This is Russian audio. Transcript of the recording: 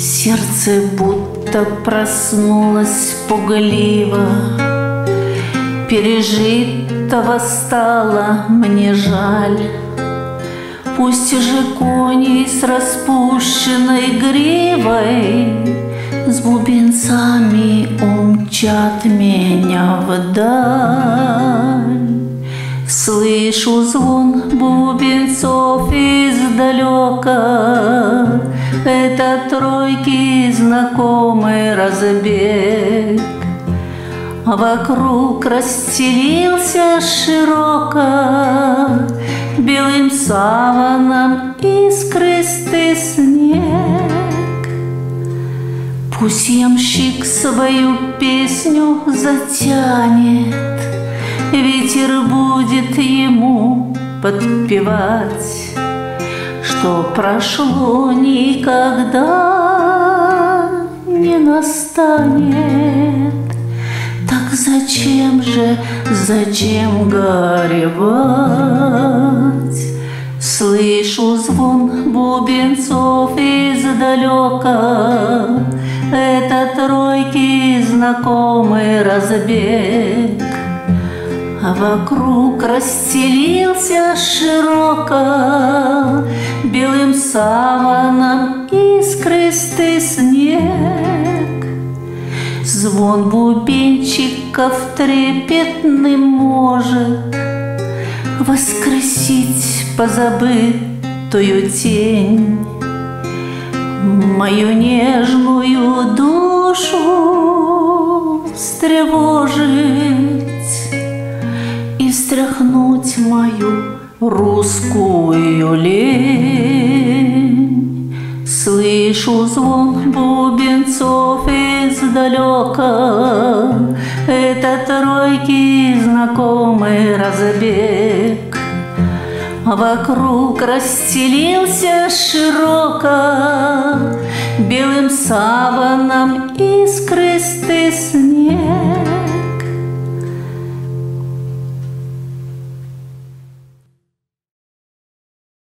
Сердце будто проснулось пугливо, пережитого стало мне жаль. Пусть же кони с распущенной гривой с бубенцами умчат меня вдаль. Слышу звон бубенцов издалека, это тройки знакомый разбег. А вокруг расстелился широко белым саваном искристый снег. Пусть ямщик свою песню затянет, ветер будет ему подпевать, что прошло никогда не настанет. Так зачем горевать? Слышу звон бубенцов издалека, это тройки знакомый разбег. А вокруг расстелился широко белым саваном искристый снег. Звон бубенчиков трепетный может воскресить позабытую тень, мою нежную душу встревожить и встряхнуть мою русскую лень. Слышу звон бубенцов издалека, это тройки знакомый разбег. А вокруг расстелился широко белым саваном искристый снег.